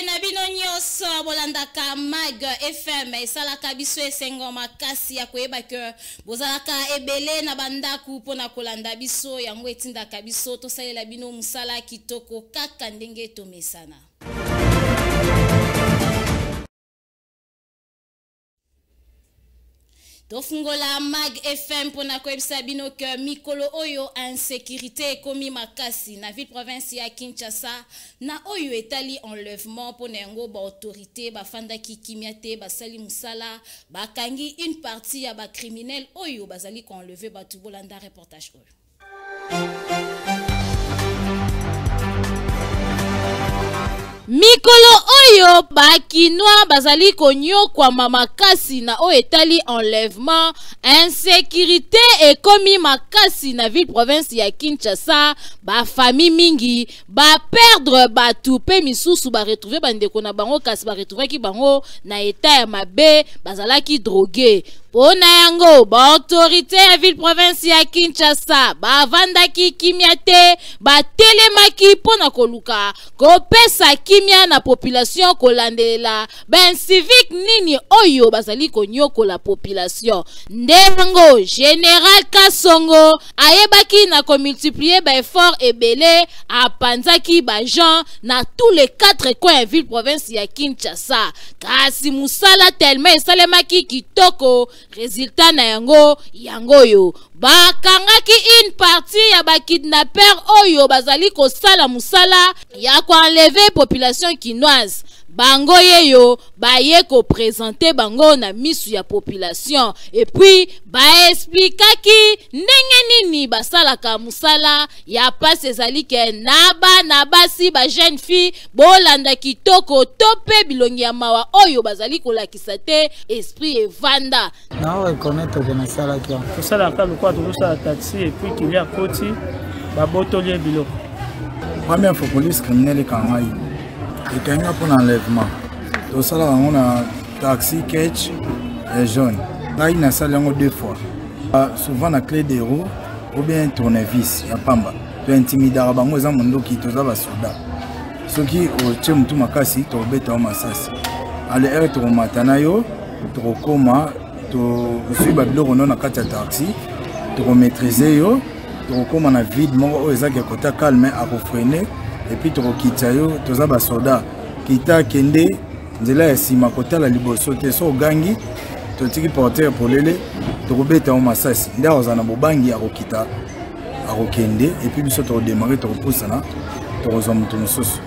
na bino nyonso bolandaka Mag FM esalaka biso esengo makasi ya koyeba ke bozalaka ebele na bandaku pona kolanda biso yango etindaka biso tosalela bino musala kitoko kaka ndenge tomesana. Tofungola Mag FM pona koyebisa bino ke mikolo oyo insécurité komi makasi na ville province ya Kinshasa na oyo etali enlèvement pona yango ba autorité ba fandaki kimiate basali musala bakangi une partie ya ba criminel oyo bazali ko enlever batu bolanda reportage oyo. Mikolo oyo bakinois bazali konyo kwa mamakasi na o etali enlèvement insécurité ekomi makasi na ville province ya Kinshasa ba famille mingi ba perdre batu pe misusu ba retrouver bandeko na bango kasi ba retrouver ki bango na état ya mabe bazalaki drogué. Pona yango ba autorité ya ville province ya Kinshasa ba vandaki kimiate ba telemaki pona koluka kopesa kimia na population kolandela ben civique nini oyo bazali konyoko la population ndengo général Kasongo ayebaki na ko multiplier ba effort ebele apanzaki ba gens na tous les 4 coins ya ville province ya Kinshasa kasi musala tellement esalemaki kitoko. Résultat na yango yo bakangaki une partie ya ba kidnapper oyo bazali ko sala musala ya ko enlever population kinoise bango yeyo baye ko présenter bango na misu ya population et puis ba expliquaki ndenge nini basalaka musala ya passe ezali ke na basi ba jeune fille bolanda kitoko tope bilongi ya mawa oyo bazali kolakisa te esprit evanda na reconnaître que na sala ki to sala ka lokwa to sala taxi et puis qu'il y a koti ba botolier biloko première fois police criminelle kangai et quand il y a pour l'enlèvement tout ça là on a taxi catch et jaune là il y a ça là deux fois souvent la clé des roues ou bien tournevis ya pamba to intimider bango za mondo ki to za ba soda soki o tchemu tu makasi to beta o masasi ale er to matana yo to koma to suba biloko non na kati ya taxi to maîtriser yo to koma na vide mo o ezaki kota calme a freiner et puis to kitsa yo to za ba soda kita kende nzela ya sima kota la liboso te so gangi to tiki porter polele to beta o masasi nda ozana bobangi ya kokita akokende et puis biso to démarrer to repoussana to ozama to mususu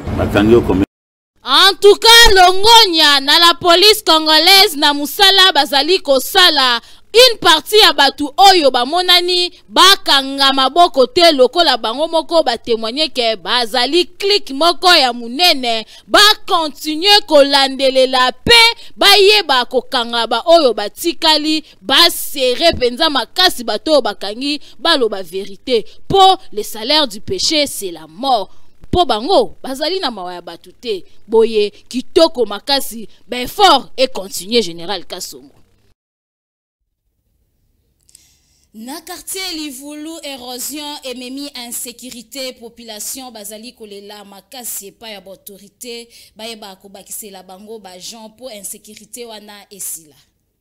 en tout cas longonya na la police congolaise na musala bazali ko sala une partie ya batu oyo bamonani bakanga maboko te lokola bango moko ba témoigner ke bazali clique moko ya munene ba continuer kolandelela pe bayeba kokanga ba oyo batikali ba serre penza makasi bato bakangi baloba vérité po le salaire du péché c'est la mort. Po bango bazali na mawa ya batu te boye kitoko makasi ben fort et continuer général Kasongo. Na quartier Livulu érosion et memi insécurité population bazali kolela makasi pa ya autorité bayeba ko bakisela bango ba gens pour insécurité wana esila.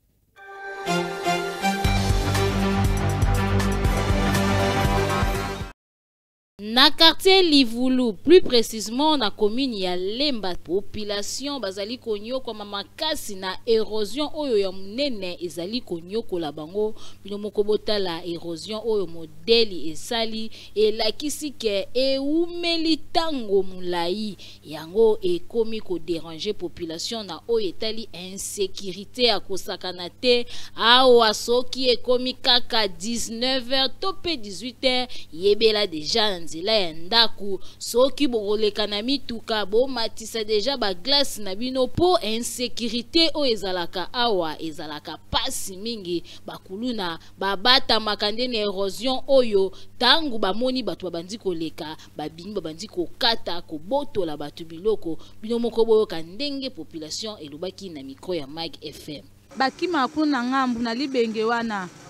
Na quartier Livulu, plus précisément na commune ya Lemba, population bazali konyo kwa makasi na érosion oyo ya munene ezali konyo kola bango bino mokobota la érosion oyo modeli esali elakisi ke eumeli tango mulai yango ekomi ko déranger population na oyo etali insécurité akosakana te awa soki ekomi kaka 19h tope 18h yebela déjà nzela ya ndaku soki bokoleka na mituka bomatisa deja ba glace na bino po insécurité o ezalaka awa ezalaka pasi mingi bakuluna babata makandene érosion oyo tangu bamoni batu babandi koleka babingi babandi kokata kobotola batu biloko bino moko boyoka ndenge population elobaki na micro ya Mag FM. Bakima kuna ngambu na libenge wana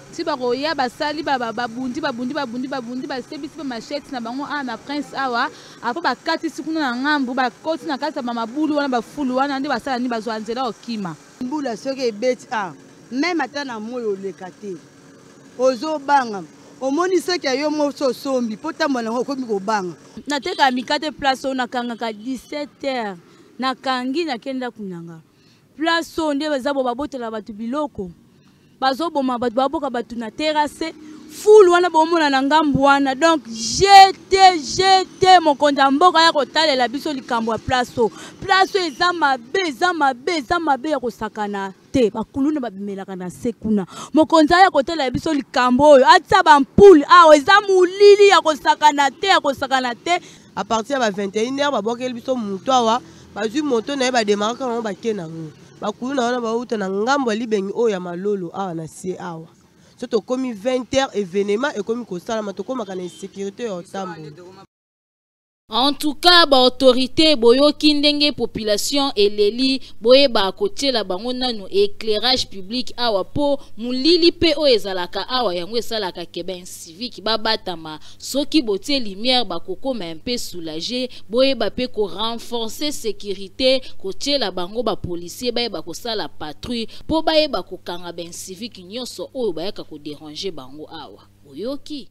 si baroya basali babundi basebisi machete na bango na prince awa après bakati sikuna na ngambu bakoti na kati ba mabulu wana bafulu wana ndi basala ni bazwa nzela okima mbula soki ebeti même ata na moyo olekate ozobanga omoni soki ayo moso sombi po tambola ngo komi kobanga nateka mikate place ona kangaka 17h nakangi nakenda kunanga place onde bazabo babotela batu biloko bazoboma batu baboka batu na terrasse full wana bomona na ngambu wana donc j'étais mon konda mboka ya kotalela biso likambo ya place eza mabe ya kosakana te bakuluna babimelaka na sekuna mokonza ya kotalela biso likambo oyo atsa bampule eza mulili ya kosakana te à partir ya 21h babokeli biso mutu awa bazwi moto na ye bademaraka nango bake nango bakuluna wana bauta na ngambo ya libengi oyo ya malolo awa na sie awa so tokomi 20h événement ekomi kosalama tokomaka na insécurité ya otambola. En tout cas, ba autorité boyoki ndenge population eleli boye ba kotiela bango nanu éclairage public awa po mulili pe o ezalaka awa yango esalaka keben civique babatama soki botie lumière ba kokoma un peu soulager boye ba pe ko renforcer sécurité kotiela bango ba policier baye ba kosala patrouille po baye ba kokanga ben civique nyonso oyo bayaka ko déranger bango awa boyoki.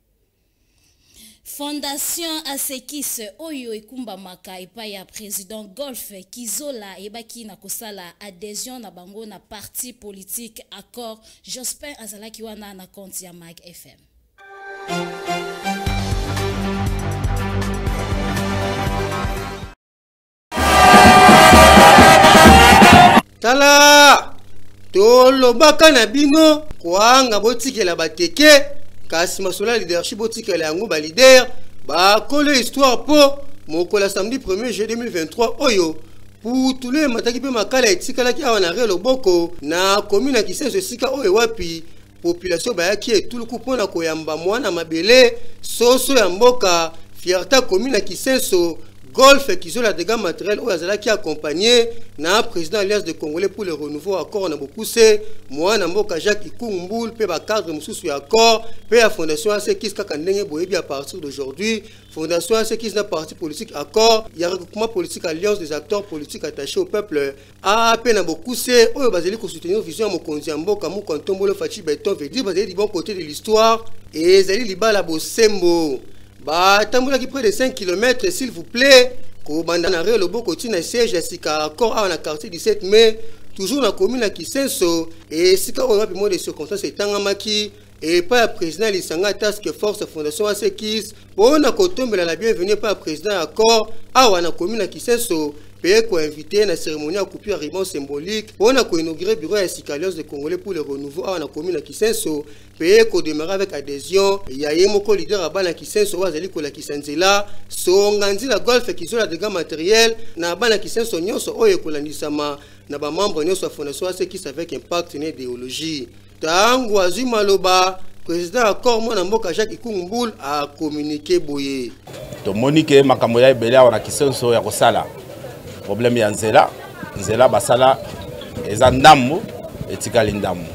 Fondation Asekis Oyo Ekumba Maka Epaya président Golf Kizola Ebaki na kosala adhésion na bango na parti politique accord Jospin Azalaki wana na compte ya Mag FM. Tala tolobaka na bino kwanga botikela bateke kasi masola leadership botikela yango ba leader ba kole histoire po mokola samedi 1er juillet 2023 oyo pour tous les mataki pe makala etikala ki awa na relo boko na commune Kisenso sika oyo wapi population bayaki etuluku pona koyamba mwana mabele soso ya mboka fierté commune Kisenso Golf Kizola dégâts matériels ou azalaki accompagné na président Alliance de Congolais pour le renouveau accord na bokuse moi na mboka Jacques Ikungbul pe ba cadre mususu ya accord pe la fondation Asekis kaka ndenge boyebi à partir d'aujourd'hui fondation Asekis na parti politique accord ya regroupement politique alliance des acteurs politiques attachés au peuple a pe na bokuse oyo bazali ko soutenir vision mokonzi ya mboka mu kontombolo Fachi Beton veut dire bazali du bon côté de l'histoire et zali libala bosembo ba tambola qui près de 5 km s'il vous plaît ko banda na relo boko tina siège sika accord à na quartier 17 mai toujours na commune à Kisenso et sika on a moins de circonstances etangamaki et pas président lisanga task force fondation Asekis on a kotombela la bienvenue par président accord à na commune à Kisenso ko invité na cérémonie à coupure ribbon symbolique on a ko inaugurer bureau ya Alliance de Congolais pour le renouveau à na commune à Kisenso ko démarrer avec adhésion ya yemoko leader à bana Kisenso wazali ko la Kisenzela so ngandi la Golf Kizola dégâts matériels na bana Kisenso nyonso oyo ko landisama na ba membre nyonso fondation Asekis avec impact na idéologie tangu azui maloba président accord mona mboka Jacques Ikungbul a communiqué boye to monique makambo ya ebele wana Kisenso ya kosala problème ya nzela basala eza ndambo etikali ndambo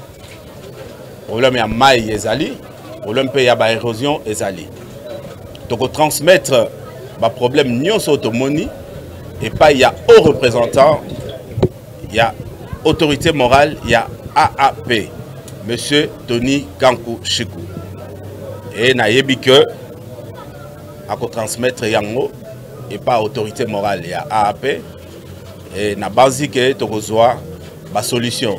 problème ya mai ezali problème pe ya ba érosion ezali toko transmettre ba problème nyonso tomoni et pas il y a haut représentant il y a autorité morale il y a AAP monsieur Tony Kankou Chikou et na yebi que à ko transmettre yango et pas autorité morale il y a AAP et na basique tokozwa ba solution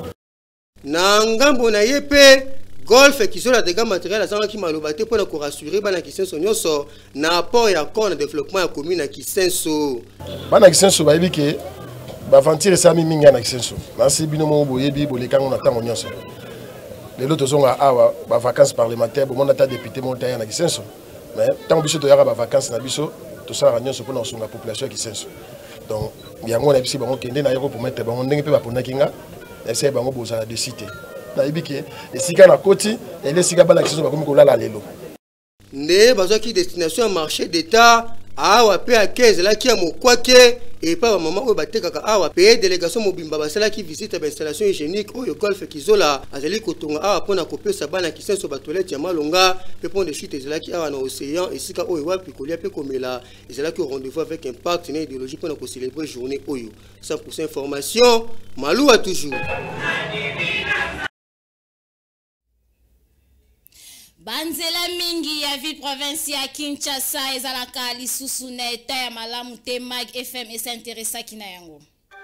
na ngambo na yepe Golf Kizola dégâts matériels azanga ki maloba te pona ko rassurer bana Kisenso nyonso na apport ya corps na développement ya commune ya Kisenso bana Kisenso ba yebike ba ventile sami minga na Kisenso na sibino mo boyebi bolekango na tango nyonso lelo tozonga awa ba vacances parlementaires bo mona ta député monta ya na Kisenso mais tango biso to yaka ba vacances na biso to sala nyonso pona osunga population ya Kisenso donc yango na bisi bango kende na yoko pour mettre bango ndenge pe ba pona kinga essayer bango bozala de cité na ibiki esika na koti et les sika bana Kisenso bakomi kolala lelo ne bazaki destination à marché d'état awa pe akeze la kia mokwake et pas maman oyo batekaka awa pe délégation mobimba basala ki visite ba installation hygiénique oyo golf kizola azali kotonga awa pona kopesa bana kisenso ba toilette ya malonga pe pont de chute ezala ki awa na océan esika oyo wapi kolia pe komela ezala ki rendez-vous avec impact na idéologie pona ko célébrer journée oyo 100% information Malou a toujours. Banzela mingi ya ville province ya Kinshasa ezalaka lisusu na eta ya malamu te Mag FM esinteressaki na yango.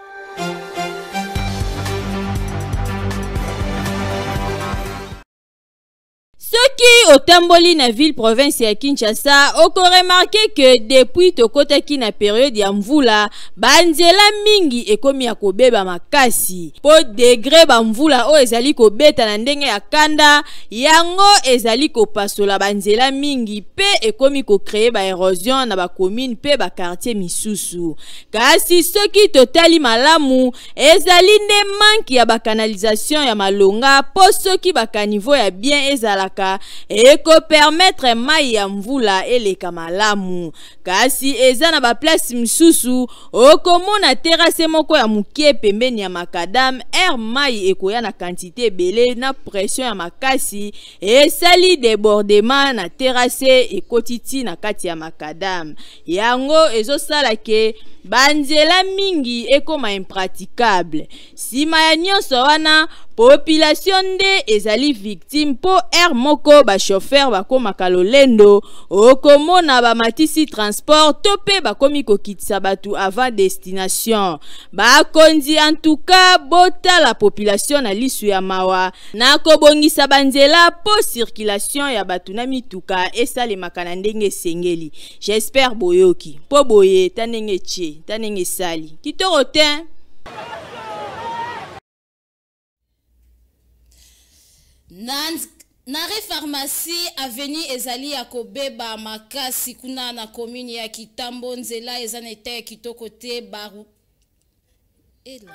Soki otamboli na ville province ya Kinshasa, oko remarqué que depuis tokotaki na période ya mvula, banzela mingi ekomi ya kobeba makasi. Po degré ba mvula o ezali kobeta na ndenge ya kanda, yango ezali kopasola banzela mingi pe ekomi ko créer ba érosion na ba commune pe ba quartier misusu. Kasi soki totali malamu, ezali nde manki ya ba canalisation ya malonga, po soki ba caniveau ya bien ezalaka eko permettre mai ya mvula eleka malamu. Kasi eza na ba place misusu okomona terrasse moko ya mukie pembeni ya makadam air mai ekoya na quantité belé na pression ya makasi esali débordement na terrasse ekotiti na kati ya makadam. Yango ezosala ke banzela mingi ekoma impraticable. Sima ya nyonso wana population nde ezali victime po air moko ba chauffeur bakoma kalolendo okomona ba matisi transport tope bakomi kokitisa batu avant destination. Bakonzi en tout cas bota la population na lisu ya mawa na kobongisa banzela po circulation ya batu na mituka esalemaka na ndenge sengeli. J'espère boyoki po boye tanenge tche tanenge sali kitoro te. Nare pharmacie avenue ezali ya kobeba makasi kuna na commune ya Kitambo nzela ezanete kitoko te baru ela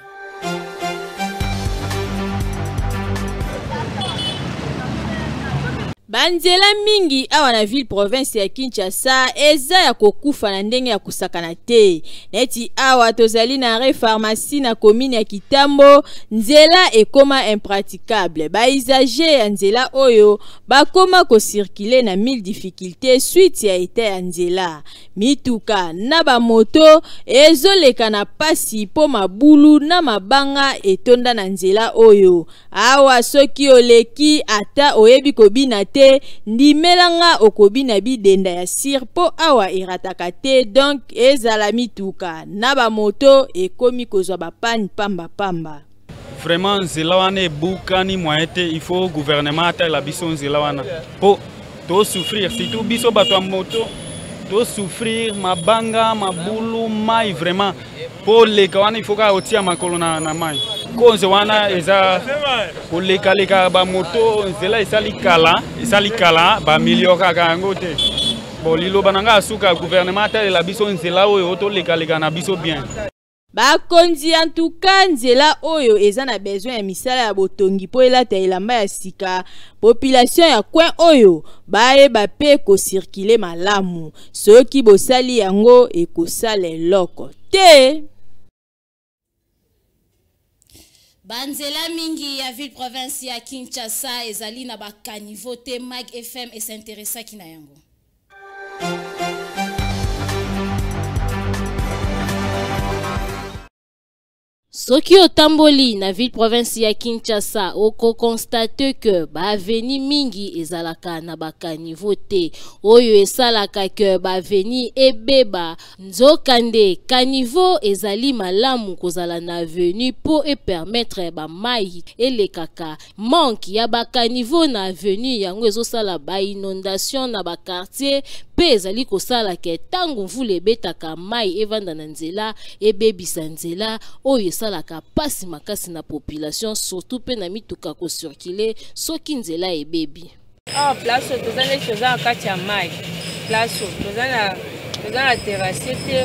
banzela mingi awa na ville province ya Kinshasa eza ya kokufa na ndenge ya kusakana te. Neti awa tozali na re pharmacie na commune ya Kitambo nzela ekoma impraticable. Ba usager ya nzela oyo bakoma ko circuler na mille difficultés suite ya eta ya nzela. Mituka na ba moto ezoleka na pasi po mabulu na mabanga etonda na nzela oyo. Awa soki oleki ata oyebi kobina te ndimelanga okobina bidenda ya sir po awa irataka te, donc ezala mituka na ba moto ekomi kozwa ba panne pamba pamba. Vraiment nzela wana ebukani moyete, il faut gouvernement ata la biso nzela wana po to souffrir, surtout biso bato ya moto to souffrir mabanga mabulu mai vraiment po leka wana il faut ka otia makolo na mai konze wana eza koleka leka ba moto nzela esali kala ba milio kaka yango te. Bon liloba nanga asuka gouvernement ata la biso nzela oyo to leka na biso bien. Bakonzi en tout cas nzela oyo eza na besoin ya misala ya botongi po elata elamba ya sika. Population ya coin oyo baeba pe ko circuler malamu. Soki bosali yango ekosala eloko te. Banzela mingi ya ville province ya Kinshasa ezali na bakaniveau te Mag FM esinteressaki na yango. Soki otamboli na ville province ya Kinshasa oko constate que ba avenue mingi ezalaka na bakaniveau te oyo esalaka que ba avenue ebeba nzokande kaniveau ezali malamu kozala na avenue po e permettre ba mai elekaka. Manque ya bakaniveau na avenue yango ezosala ba inondation na ba quartier pe ezali kosala ke tango mvula ebetaka mai evanda na nzela ebebisa nzela oyo salaka pasi makasi na population surtout pe na mituka ko circuler soki nzela ebebi. Ah place tozana choza kati ya mai. Place tozana terrasse te.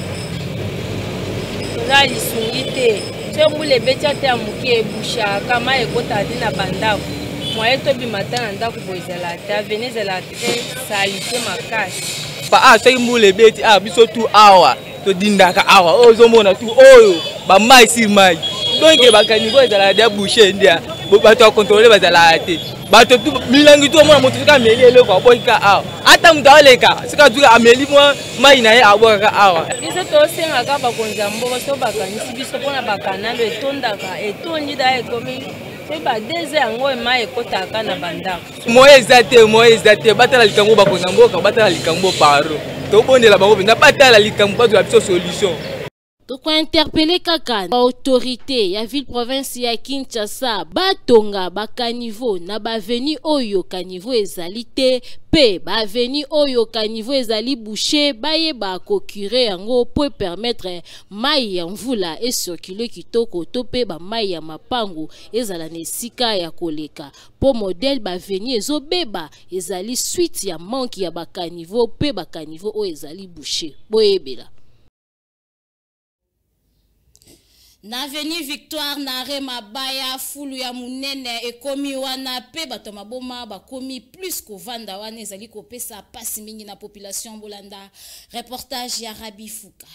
Tozana lisungi te. So mule betia te amuki ebusha kama ekota dina bandako. Moye to bi matin ndako boizela ta venezela te salite makasi. pa soki mbula ebeti biso tu awa todindaka awa ozomona tu oyo bamai si mai donc bakanivo ezalaka dia boucher ndia bato akontrole bazalaka te bato tu milangi tu omona moto soki ameli eloko abokika awa ata moto aleka soki azuka ameli mwa mai na ye abokaka awa biso tosengaka bakonzi ya mboka so bakanisi biso mpona bakanalo etondaka etondi da ekomi pe badeze yango ema ekotaka na bandako moye eza te batala likambo bakonzi ya mboka batala likambo paro tobondela bango mpenza batala likambo bazwela biso solution. Toko interpellé kaka autorité ya ville province ya Kinshasa batonga bakanivo na baveni oyo kanivo ezali te pe baveni oyo kanivo ezali bouché baye ba kokure yango pour permettre mai ya mvula et circuler kitoko to pe ba mai ya mapangu ezala na esika ya koleka po modèle baveni ezobeba ezali suite ya manque ya bakanivo pe bakanivo oyo ezali bouché boyebela. Na avenue Victoire na Rema Baya fulu ya munene ekomi wana pe bato maboma bakomi plus kovanda wana ezali kopesa pasi mingi na population bolanda. Reportage ya Rabi Fuka.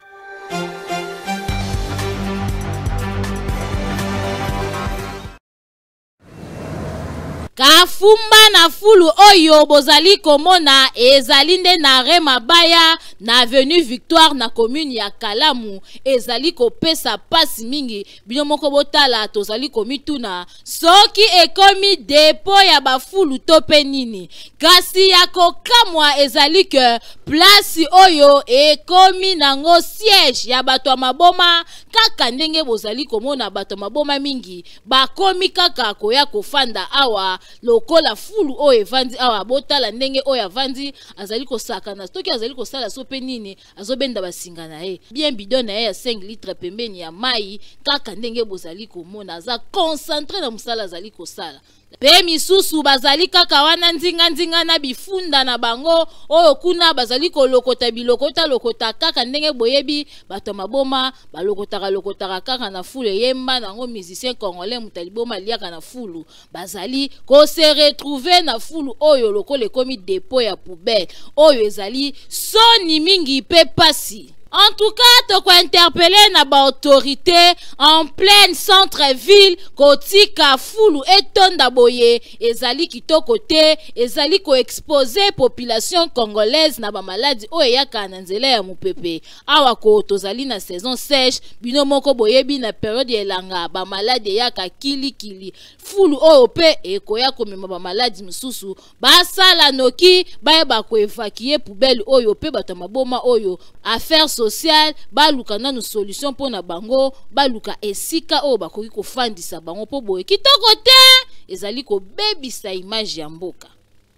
Kafumba na fulu oyo bozali komona ezali nde na Rema Baya na avenue Victoire na commune ya Kalamu ezali kopesa pasi mingi bino moko botala tozali komituna soki ekomi depo ya bafulu tope nini kasi ya kokamwa ezali ke place oyo ekomi nango siège ya bato maboma kaka ndenge bozali komona bato maboma mingi bakomi kaka koya kofanda awa lokola fulu oyo evandi awa botala ndenge oyo avandi azali kosakana stoki azali kosala sope nini azobenda basinga na ye bien bidon na ye ya 5 litres pembeni ya mai kaka ndenge bozali komona aza concentré na musala azali kosala pe misusu bazali kaka wana ndinga na bifunda na bango oyo kuna bazali kolokota bilokota lokota kaka ndenge boyebi bato maboma balokotaka kaka na fulu yemba nango musicien congolais mutaliboma liaka na fulu bazali ko se retrouver na fulu oyo lokole komi dépôt ya poubelle oyo ezali soni mingi pe pasi. En tout cas, toko interpellé na ba autorité en pleine centre-ville kotika fulu etonda boye ezali kitoko te ezali ko exposer population congolaise na ba maladie oyo yaka na nzela ya mupepe awa ko tozali na saison sèche bino moko boyebi na période elanga ba maladie yaka kili fulu oyo pe ekoya komema ba maladie mususu basala noki bayeba ko évacuer poubelle oyo pe bato maboma oyo affaire social baluka nanu solution pona bango baluka esika oyo bakoki kofandisa bango po boye kitoko te ezali kobebisa image ya mboka.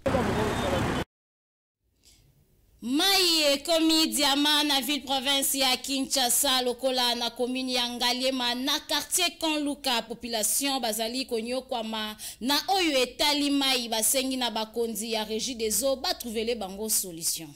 Mai ekomi diama na ville province ya Kinshasa lokola na commune ya Ngaliema na quartier Konluka population bazali konyokwama na oyo etali mai basengi na bakonzi ya régie des eaux ba trouver bango solution.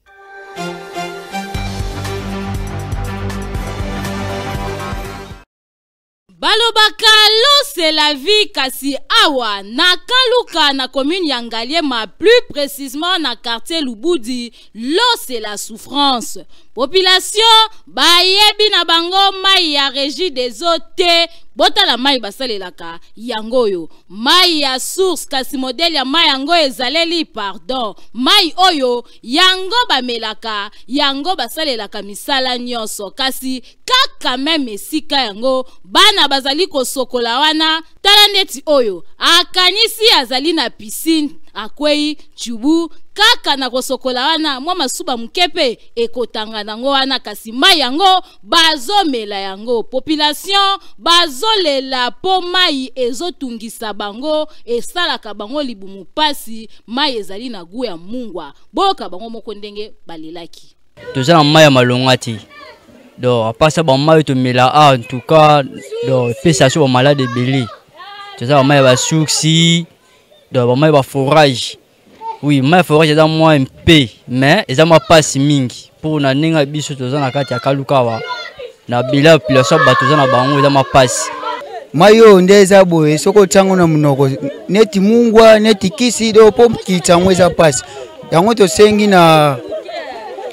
Balobaka l'eau c'est la vie kasi awa na Kanluka na commune ya Ngaliema plus précisément na quartier Lubudi l'eau c'est la souffrance. Population bayebi na bango mai ya régie des eaux te botala mai basalelaka yangoyo mai ya source kasi modèle ya mai yango ezaleli pardon mai oyo yango bamelaka yango basalelaka misala nyonso kasi kaka meme esika yango bana bazali kosokola wana tala neti oyo akanisi azali na piscine akwei chubu kaka na kosokola wana mwa masuba mukepe ekotanga nango wana kasi mai yango bazomela yango population bazolela po mai ezotungisa bango esalaka bango libumu pasi mai ezali na gu ya mungwa boka bango moko ndenge balelaki toza na mai ya malonga ti donc à part ça ba mai to mela en tout cas donc pesa so malade ebele toza ba mai ba suksi donc ba mai ba forage. Oui, mais forage est dans moi un peu, mais ils ont pas si mingi. Pour na ninga biso toza na kati ya Kalukawa. Na bila population batoza na bango ils ont pas. Mayo ndeza boye soko tango na munoko neti mungwa neti kisi do pom kitangweza pasi. Yango to sengi na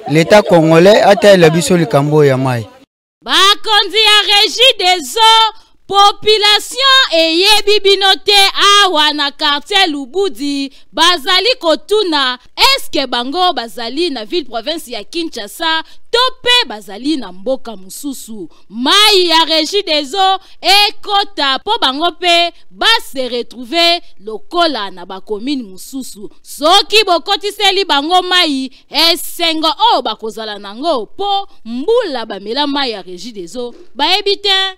l'état congolais atayela biso likambo ya mai. Bakonzi ya Régie des eaux, population eyebi binote awa na quartier Lubudi bazali kotuna eske bango bazali na ville province ya Kinshasa tope bazali na mboka mususu. Mai ya Régie des eaux ekota po bango pe base retrouver lokola na ba commune mususu. Soki bokotiseli bango mai esengo o bakozala nango po mbula bamela mai ya Régie des eaux baebite.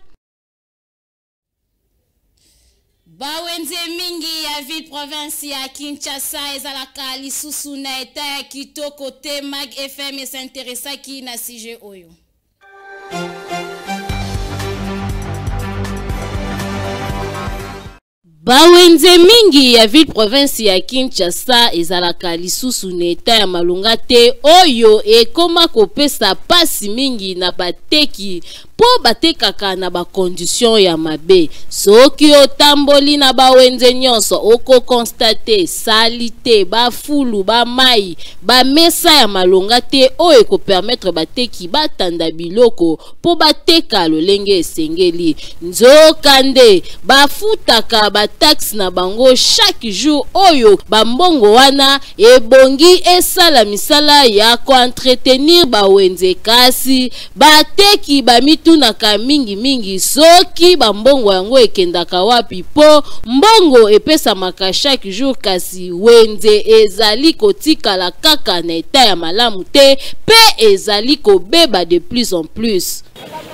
Bawenze mingi ya ville province ya Kinshasa ezalaka lisusu na eta ya kitoko te. Mag FM s'interessaki na sujet oyo. Bawenze mingi ya ville province ya Kinshasa ezalaka lisusu na eta ya malunga te oyo ekoma kopesa pasi mingi na bateki po batekaka na ba condition ya mabe. Soki otamboli na bawenze nyonso oko constate salite ba fulu ba mai ba mesa ya malonga te oyo ko permettre bateki batanda biloko po bateka lolenge esengeli. Nzokande bafutaka ba taxe na bango chaque jour oyo bambongo wana ebongi esala misala ya ko entretenir bawenze kasi bateki bamitu naka mingi soki bambongo yango ekendaka wapi po mbongo epesamaka chaque jour kasi wenze ezali kotikala kaka na eta ya malamu te pe ezali kobeba de plus en plus.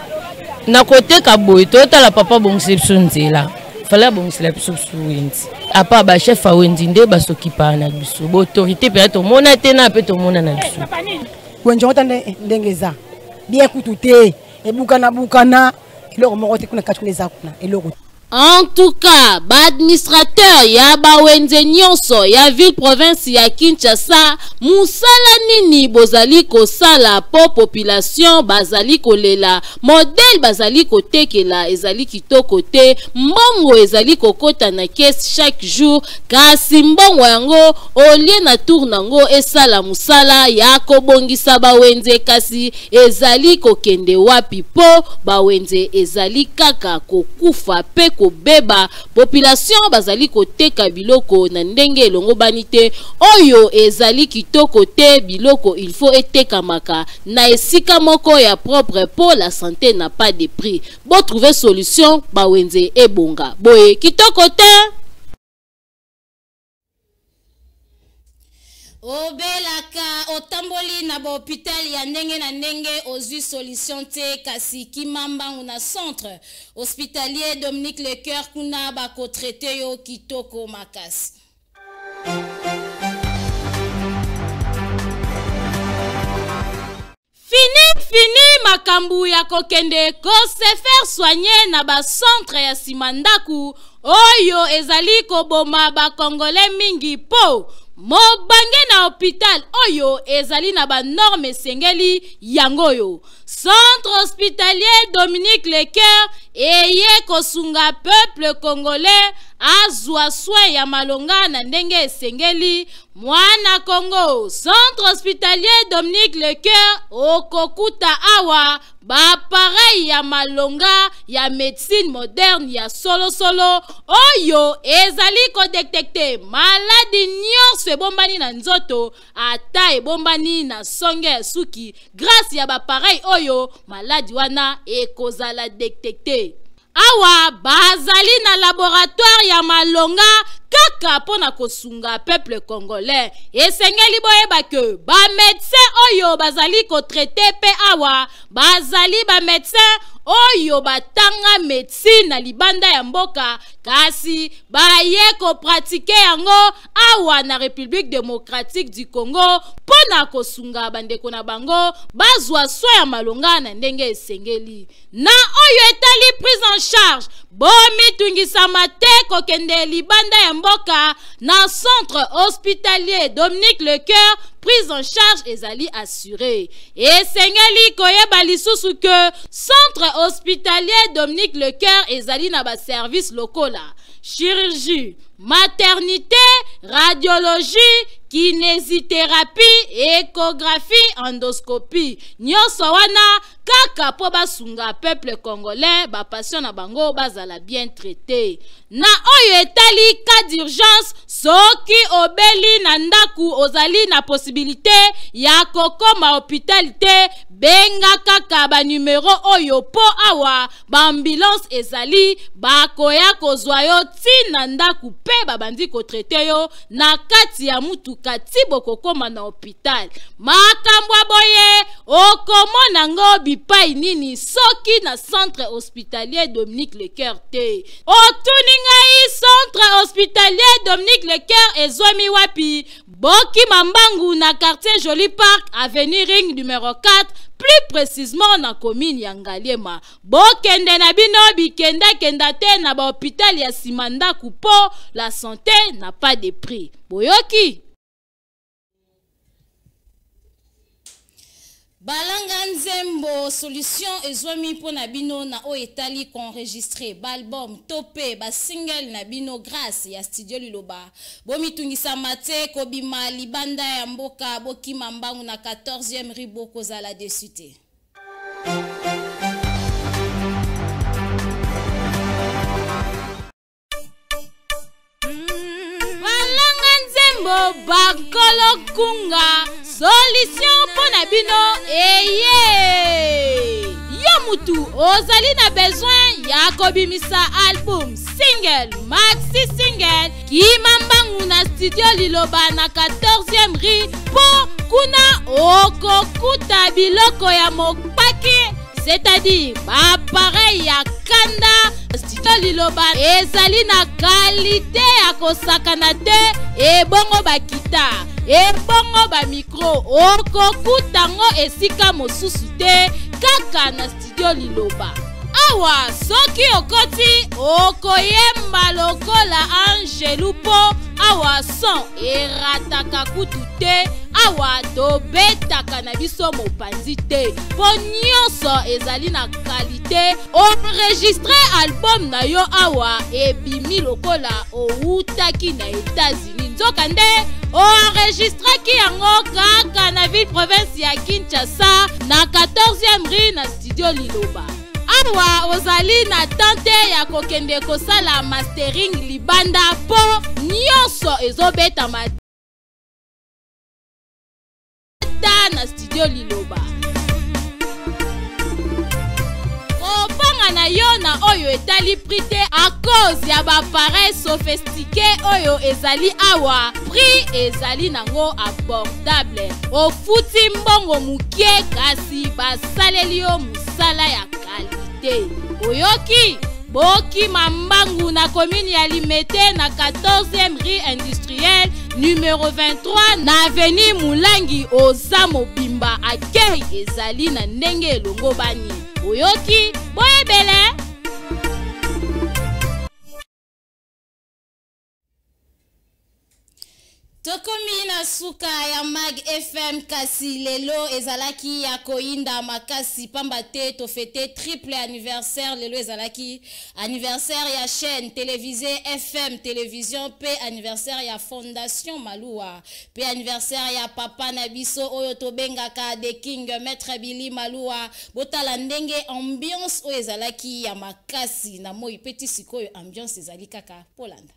Na kote kaboy totala papa bongisi nzela fala bongisi la biso wenzi apa ba chef a wenzi nde basokipa na biso bo autorité pe to mona te na pe to mona na biso wenzi otande ndengeza bien kutute bukana eloko moko te kuna kati kuna kuna eloko. En tout cas, administrateur ya bawenze nyonso ya ville province ya Kinshasa musala nini bozali kosala po population bazali kolela modèle bazali kotekela ezali kitoko te mbongo ezali kokota na caisse chaque jour kasi mbongo yango olie na tour nango esala musala ya kobongisa bawenze kasi ezali kokende wapi po bawenze ezali kaka kokufa pe kobeba population bazali koteka biloko na ndenge elongo banite oyo ezali kitoko te biloko il faut etekamaka na esika moko ya propre pour la santé n'a pas de prix bo trouver solution bawenze ebonga boye kitoko te. Obelaka otamboli na ba hôpital ya ndenge na ndenge ozui solution te kasi kimamba na centre hospitalier Dominique Lecoeur kuna ba ko traité yo kitoko makasi. Fini makambu ya kokende ko se faire soigner na ba centre ya simandaku oyo ezali koboma ba congolais mingi po mobange na hôpital oyo ezali na ba norme sengeli yangoyo. Centre hospitalier Dominique Lecoeur eye kosunga peuple congolais azwa soin ya malonga na ndenge esengeli mwana Congo. Centre hospitalier Dominique Lecoeur okokuta awa ba pareil ya malonga ya médecine moderne ya solo oyo ezali ko détecter maladie nyonso ebombani na nzoto ata ebombani na songe ya suki grâce ya ba pareil oyo maladie wana ekozala détecter. Awa bazali na laboratoire ya malonga kaka pona kosunga peuple congolais esengeli boyeba ke ba médecin oyo bazali ko traiter pe awa bazali ba médecin oyo batanga médecine na libanda ya mboka kasi baye ko pratiquer yango awa na République démocratique du Congo pona kosunga bandeko na bango bazwa soin ya malonga na ndenge esengeli na oyo etali prise en charge bomi tungisama te kokende libanda ya mboka na centre hospitalier Dominique Lecoeur prise en charge ezali assurée et sengeli koyeba lisusu que centre hospitalier Dominique Lecoeur ezali na ba service lokola chirurgie, maternité, radiologie, kinésithérapie, échographie, endoscopie. Nyonso wana kaka po basunga peuple congolais ba patient na bango bazala bien traité. Na oyo etali cas d'urgence soki obeli na ndaku ozali na possibilité ya kokoma hôpital benga kaka ba numéro oyo po awa ba ambulance ezali bakoya kozwa yo tina ndaku pe babandi ko traité yo na kati ya mutuka ti bokokoma na hôpital. Makambo boye okomona ngo bipai nini soki na centre hospitalier Dominique Lecoeur te. Otuninga i centre hospitalier Dominique Lecoeur ezwami wapi? Boki Mambangu na quartier Joli Park, avenue Ring numéro 4, plus précisément na commune ya Ngaliema. Bokende na bino bikenda kenda te na ba hôpital ya Simanda Kupo, la santé n'a pas de prix. Boyoki Balanga Nzembo solution ezwami po na bino na o etali enregistré balbum topé ba single na bino grâce ya studio Liloba. Bomitungisa mate kobima libanda ya mboka Boki Mambangu na 14e rue Bokozala dessus te. Balanga Nzembo bakolo kunga solution pour na bino yo mutu ozali na besoin ya kobimisa album single maxi single ki Mambangu na studio Liloba na 14e rue po kuna okokuta biloko ya mopaki, c'est-à-dire appareil ya kanda. Studio Liloba ezali na qualité ya kosakana te ebongo bakita ebongo ba micro okokutango esika mosusu te kaka na studio Liloba. Awa soki okoti okoyemba lokola Angelu po awa son erataka kutu te awa tobetaka na biso mopanzi te po nyonso ezali na qualité. Enregistré album na yo awa ebimi lokola outaki na États-Unis nzoka nde enregistraki yango kaka na ville province ya Kinshasa na 14e rue na studio Liloba. Awa ozali na tante ya kokende kosala mastering libanda po nyonso ezobeta mata na studio Liloba. Kopanga na yo na oyo etali prix te a cause ya ba appareil sophistiqué oyo ezali awa prix ezali nango abordable. Ofuti mbongo mukie kasi basaleli yo musala ya qualité. Oyoki Boki Mambangu na commune ya Limete na 14e rue industrielle numéro 23 na avenue Mulangi oza mobimba akei ezali na ndenge elongo bani. Oyoki boyebele Tokomi na suka ya Mag FM kasi lelo ezalaki ya koinda makasi pamba te to fete triple anniversaire lelo ezalaki anniversaire ya chaîne télévisée FM télévision pe anniversaire ya fondation Malua pe anniversaire ya papa na biso oyo tobengaka The King Maître Billy Malua botala ndenge ambiance oyo ezalaki ya makasi na moi petit sikoyo ambiance ezali kaka Polanda.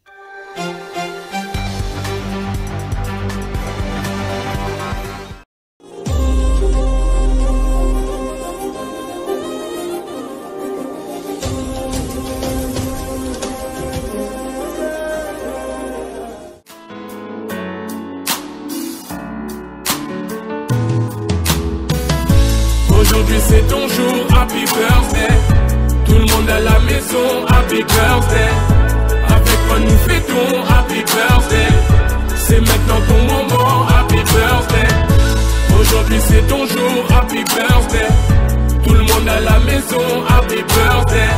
Aujourd'hui c'est ton jour, happy birthday. Tout le monde à la maison, happy birthday. Avec moi nous fêtons, happy birthday. C'est maintenant ton moment, happy birthday. Aujourd'hui c'est ton jour, happy birthday. Tout le monde à la maison, happy birthday.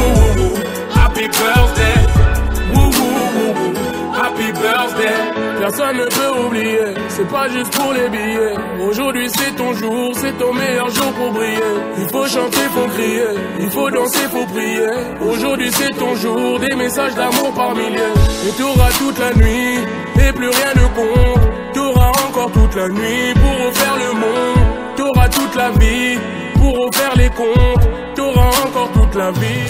Happy birthday. Happy birthday. personne ne peut oublier. C'est pas juste pour les billets. Aujourd'hui c'est ton jour, c'est ton meilleur jour pour briller. Il faut chanter, faut crier, il faut danser, faut prier. Aujourd'hui c'est ton jour, des messages d'amour par milliers. Et t'auras toute la nuit, et plus rien ne compte. T'auras encore toute la nuit pour refaire le monde. T'auras toute la vie pour refaire les comptes. T'auras encore toute la vie.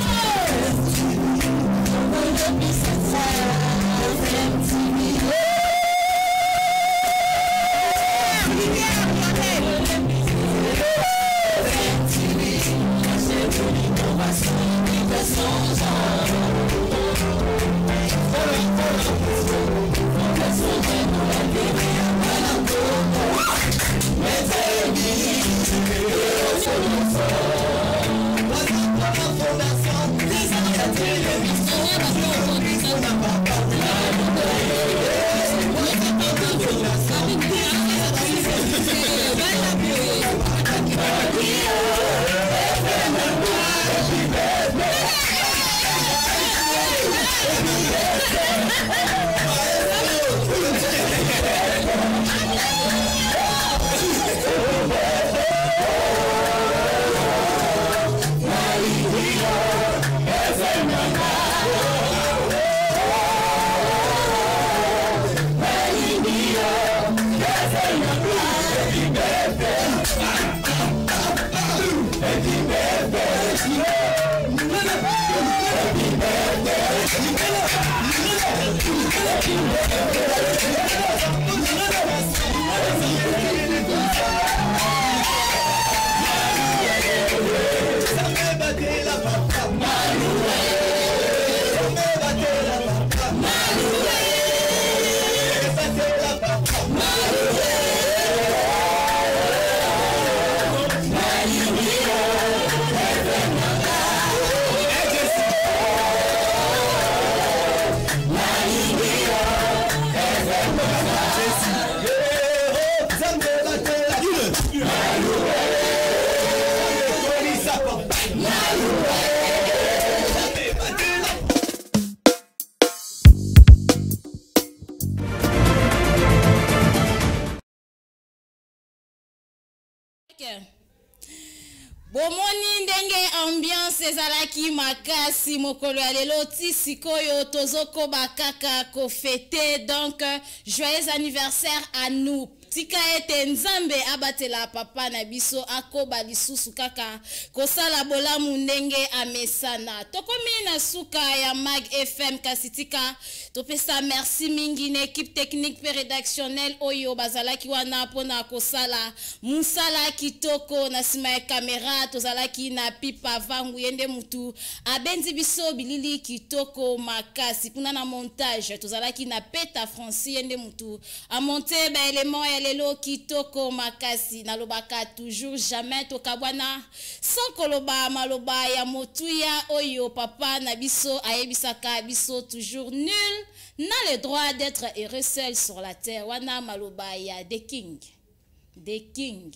Bomoni ndenge ambiance ezalaki makasi mokolo ya lelo ti sikoyo tozoko bakaka ko fêter donc joyeux anniversaire à nous. Tika ete nzambe abatela papa na biso akoba lisusu kaka kosala bolamu ndenge amesana. Tokomi na suka ya Mag FM kasitika topesa merci mingi na équipe technique pe rédactionnelle oyo bazalaki wana pona kosala musala kitoko na sima ya kamera tozalaki na pipa vangu yende mutu abenzi biso bilili kitoko makasi kuna na montage tozalaki na Peta Francis yende mutu a monter ba élément ya lelo kitoko makasi na lobaka toujours jamais tokabwana sans koloba maloba ya motuya oyo papa na biso ayebisaka biso toujours nul n'a le droit d'être heureux seul sur la terre. Wana maloba ya The King. The King.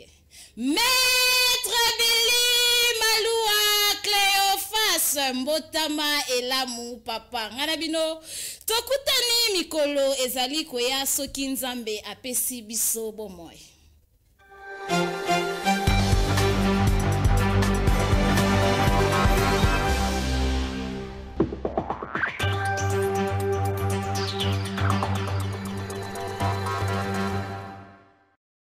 Maître Billy Malua Cléophas Mbotama Elamu papa. Nganabino tokutani mikolo ezali koya soki nzambe apesi biso bomoy.